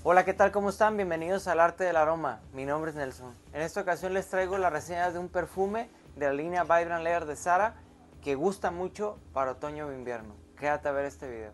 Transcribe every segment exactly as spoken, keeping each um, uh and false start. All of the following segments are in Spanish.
Hola, ¿qué tal? ¿Cómo están? Bienvenidos al Arte del Aroma. Mi nombre es Nelson. En esta ocasión les traigo la reseña de un perfume de la línea Vibrant Leather de Zara que gusta mucho para otoño o invierno. Quédate a ver este video.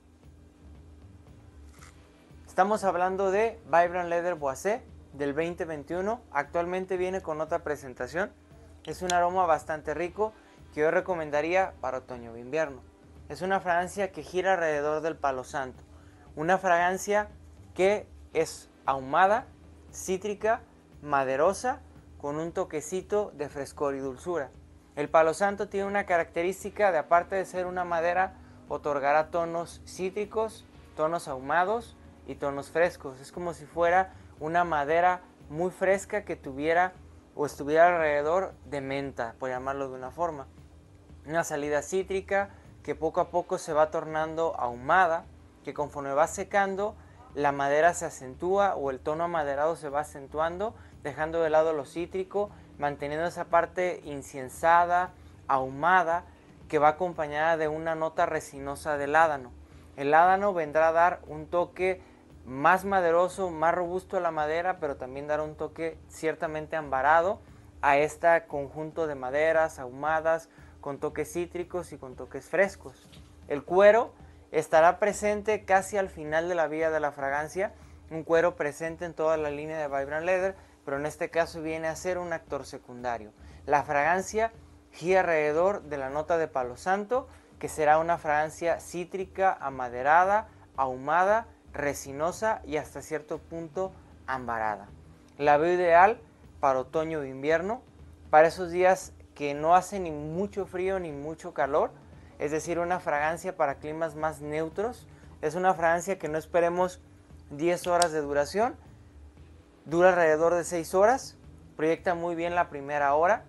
Estamos hablando de Vibrant Leather Boisé del veinte veintiuno. Actualmente viene con otra presentación. Es un aroma bastante rico que yo recomendaría para otoño o invierno. Es una fragancia que gira alrededor del palo santo. Una fragancia que es ahumada, cítrica, maderosa, con un toquecito de frescor y dulzura. El palo santo tiene una característica de, aparte de ser una madera, otorgará tonos cítricos, tonos ahumados y tonos frescos. Es como si fuera una madera muy fresca que tuviera o estuviera alrededor de menta, por llamarlo de una forma. Una salida cítrica que poco a poco se va tornando ahumada, que conforme va secando, la madera se acentúa o el tono amaderado se va acentuando, dejando de lado lo cítrico, manteniendo esa parte inciensada, ahumada, que va acompañada de una nota resinosa del ládano. El ládano vendrá a dar un toque más maderoso, más robusto a la madera, pero también dará un toque ciertamente ambarado a este conjunto de maderas ahumadas, con toques cítricos y con toques frescos. El cuero estará presente casi al final de la vida de la fragancia, un cuero presente en toda la línea de Vibrant Leather, pero en este caso viene a ser un actor secundario. La fragancia gira alrededor de la nota de palo santo, que será una fragancia cítrica, amaderada, ahumada, resinosa y hasta cierto punto ambarada. La veo ideal para otoño o invierno, para esos días que no hace ni mucho frío ni mucho calor, es decir, una fragancia para climas más neutros. Es una fragancia que no esperemos diez horas de duración, dura alrededor de seis horas, proyecta muy bien la primera hora.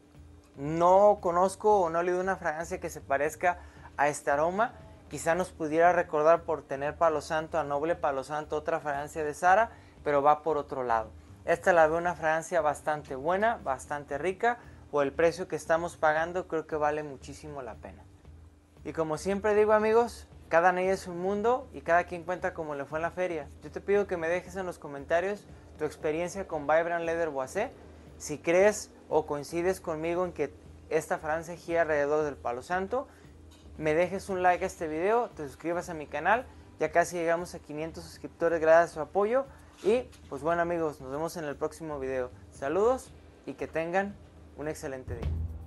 No conozco o no he leído una fragancia que se parezca a este aroma. Quizá nos pudiera recordar por tener palo santo, a Noble Palo Santo, otra fragancia de Zara, pero va por otro lado. Esta la veo una fragancia bastante buena, bastante rica. Por el precio que estamos pagando, creo que vale muchísimo la pena. Y como siempre digo, amigos, cada anillo es un mundo y cada quien cuenta como le fue en la feria. Yo te pido que me dejes en los comentarios tu experiencia con Vibrant Leather Boisé. Si crees o coincides conmigo en que esta fragancia gira alrededor del palo santo, me dejes un like a este video, te suscribas a mi canal. Ya casi llegamos a quinientos suscriptores gracias a su apoyo. Y pues bueno, amigos, nos vemos en el próximo video. Saludos y que tengan un excelente día.